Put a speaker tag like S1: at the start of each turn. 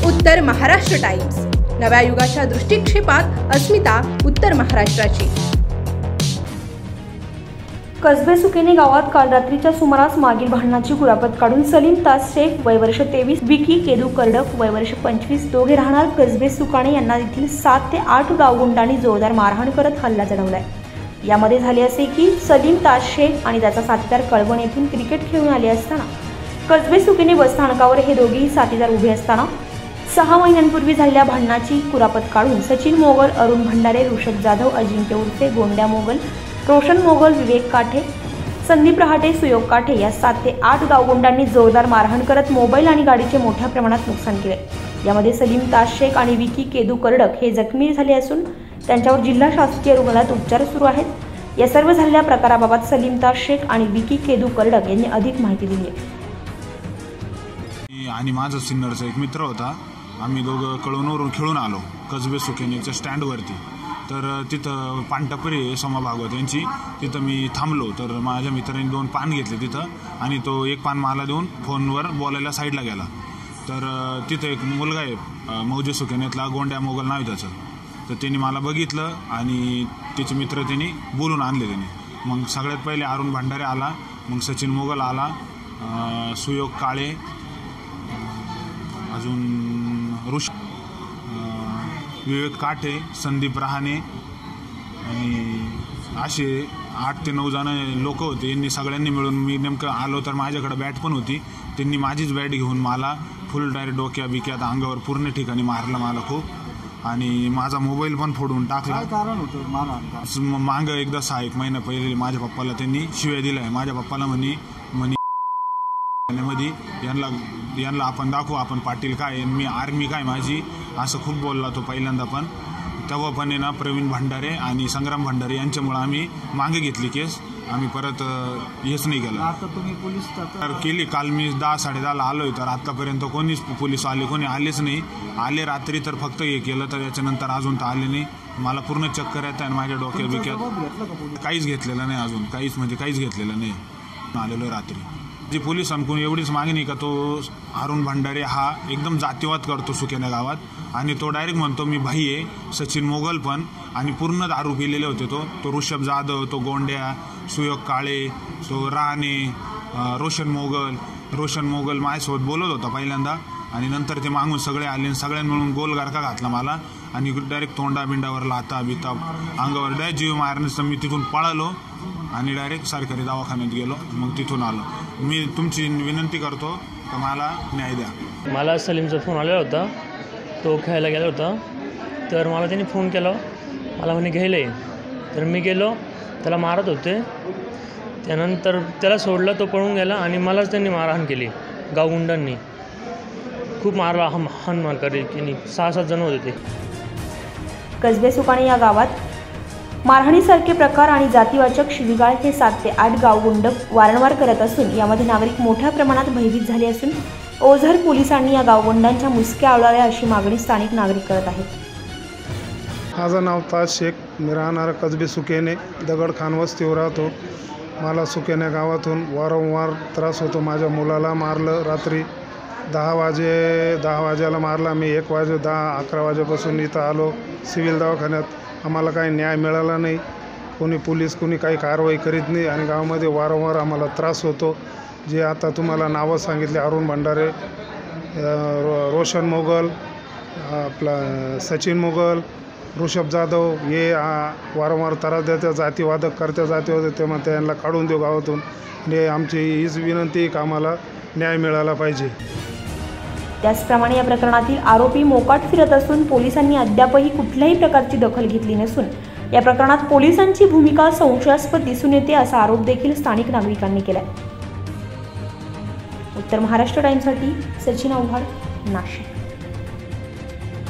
S1: उत्तर महाराष्ट्र टाइम्स, नव्या युगाच्या दृष्टिक्षेपात अस्मिता उत्तर महाराष्ट्राची।
S2: कसबे सुकेने गावात काल रात्रीच्या सुमारास मागील भांडणाची कुरापत काढून सलीम तास शेख वय वर्ष 23, विकी केदू कर्डक वय वर्ष 25 दोघे राहणार कसबे सुकाणे यांना येथील 7 ते 8 गावगुंडांनी जोरदार मारहाण करत हल्ला चढवलाय। यामध्ये झाले असे की सलीम तास शेख आणि त्याचा साथीदार कळवण येथून क्रिकेट खेळून आले असताना कसबे सुकेने बसस्थानकावर हे दोघेही साथीदार उभे असताना 6 महिन्यांपूर्वी झालेल्या भांडणाची कुरापत काढून सचिन मोगल, अरुण भंडारे, ऋषभ जाधव, अजिंक्य उर्फे गोंड्या मोगल, रोशन मोगल, विवेक काठे, संदीप रहाटे, सुयोग काठे या 7 ते 8 गावगुंडांनी जोरदार मारहाण करत मोबाईल आणि गाडीचे मोठ्या प्रमाणात नुकसान केले। यामध्ये सलीम तास शेख आणि विकी केदू कर्डक हे जखमी झाले असून त्यांच्यावर जिल्हा शासकीय रुग्णालयात उपचार सुरू आहेत। या सर्व झालेल्या प्रकाराबाबत सलीम तास शेख आणि विकी केदू कर्डक यांनी अधिक माहिती दिली आहे।
S3: आणि माझा सिन्नरचा एक मित्र होता, आम्ही दोघं कळवणवरून खेळून आलो कसबे सुकेनेच्या स्टँडवरती। तर तिथं पानटपरी सोमा भागवत यांची तिथं मी थांबलो। तर माझ्या मित्रांनी 2 पान घेतले तिथं आणि तो एक पान मला देऊन फोनवर बोलायला साईडला गेला। तर तिथं एक मुलगा आहे मौजे सुकेनेतला, गोंड्या मोगल नाव त्याचं। तर त्यांनी मला बघितलं आणि त्याचे मित्र त्यांनी बोलून आणले त्यांनी। मग सगळ्यात पहिले अरुण भंडारे आला, मग सचिन मोगल आला, सुयोग काळे, अजून विवेक काठे, संदीप रहाणे आणि असे 8 ते 9 जण लोक होते। यांनी सगळ्यांनी मिळून, मी नेमकं आलो तर माझ्याकडे बॅट पण होती, त्यांनी माझीच बॅट घेऊन मला फुल डायरेक्ट डोक्या बिक्यात अंगावर पूर्ण ठिकाणी मारलं मला खूप। आणि माझा मोबाईल पण फोडून टाकला।
S4: कारण होतं
S3: मागं एकदा 6-1 महिना पहिले माझ्या पप्पाला त्यांनी शिव्या दिल्या। माझ्या पप्पाला म्हणे यांना आपण दाखवू, आपण पाटील काय, मी आर्मी काय माझी, असं खूप बोलला तो पहिल्यांदा। पण तेव्हा पण आहे ना प्रवीण भंडारे आणि संग्राम भंडारे यांच्यामुळे आम्ही मागे घेतली केस, आम्ही परत हेच नाही केलं।
S4: आता तुम्ही पोलीस
S3: तर केली। काल मी 10-10:30 आलोय, तर आतापर्यंत कोणीच पोलीस आले, कोणी आलेच नाही। आले रात्री तर फक्त हे केलं, तर याच्यानंतर अजून तर आले नाही। मला पूर्ण चक्कर येत आहे माझ्या डोक्यात बिक्यात, काहीच घेतलेलं नाही अजून, काहीच घेतलेलं नाही। आलेलो रात्री जी पोलिसांकडून एवढीच मागणी का तो अरुण भंडारे हा एकदम जातीवाद करतो सुकेने गावात, आणि तो डायरेक्ट म्हणतो मी भाई आहे। सचिन मोगल पण, आणि पूर्ण दारू पिलेले होते तो ऋषभ जाधव, तो गोंड्या, सुयोग काळे, तो राणे, रोशन मोगल माझ्यासोबत बोलत होता पहिल्यांदा, आणि नंतर ते मागून सगळे आले, सगळ्यांनी मिळून गोल गारका घातला मला आणि डायरेक्ट तोंडा बिंडावर लाता बिता अंगावर डायरेक्ट जीव मारण्याचं। मी तिथून पळालो आणि डायरेक्ट सरकारी दवाखान्यात गेलो, मग तिथून आलो। मी तुमची विनंती करतो तर मला न्याय द्या।
S5: मला सलीमचा फोन आलेला होता, तो खेळायला गेला होता, तर मला त्यांनी फोन केला, मला म्हणे घ्यायला ये। तर मी गेलो, त्याला मारत होते, त्यानंतर त्याला सोडलं, तो पळून गेला आणि मलाच त्यांनी मारहाण केली। गावगुंडांनी खूप मारला, हाणमार केली, की 6-7 जण होते ते।
S2: कसबे सुकाणे या गावात मारहाणीसारखे प्रकार आणि जातीवाचक शिवीगाळ हे 7 ते 8 गावगुंड वारंवार करत असून यामध्ये नागरिक मोठ्या प्रमाणात भयभीत झाले असून ओझर पोलिसांनी या गावगुंडांच्या मुसक्या आवळाव्या अशी मागणी स्थानिक नागरिक करत आहेत।
S6: माझं नाव ताज शेख, मी राहणारा कसबे सुकेने दगडखान वस्तीवर राहतो। मला सुकेने गावातून वारंवार त्रास होतो। माझ्या मुलाला मारलं रात्री 10 वाजेला मारला। मी 1 वाजे 10-11 वाजेपासून इथं आलो सिव्हिल दवाखान्यात, आम्हाला काही न्याय मिळाला नाही। कोणी पोलीस कोणी काही कारवाई करीत नाही आणि गावामध्ये वारंवार आम्हाला त्रास होतो। जे आता तुम्हाला नावं सांगितले, अरुण भंडारे, रोशन मोगल, आपला सचिन मोगल, ऋषभ जाधव, हे वारंवार त्रास देतात, जातीवादक करतात, जातीवादक ते म्हणतात यांना काढून देऊ गावातून। आणि आमची हीच विनंती की आम्हाला न्याय मिळाला पाहिजे।
S2: त्याचप्रमाणे या प्रकरणातील आरोपी मोकाट फिरत असून पोलिसांनी अद्यापही कुठल्याही प्रकारची दखल घेतली नसून या प्रकरणात पोलिसांची भूमिका संशयास्पद दिसून येते असा आरोप देखील स्थानिक नागरिकांनी केलाय। उत्तर महाराष्ट्र टाइम्ससाठी सचिन आव्हाड, नाशिक।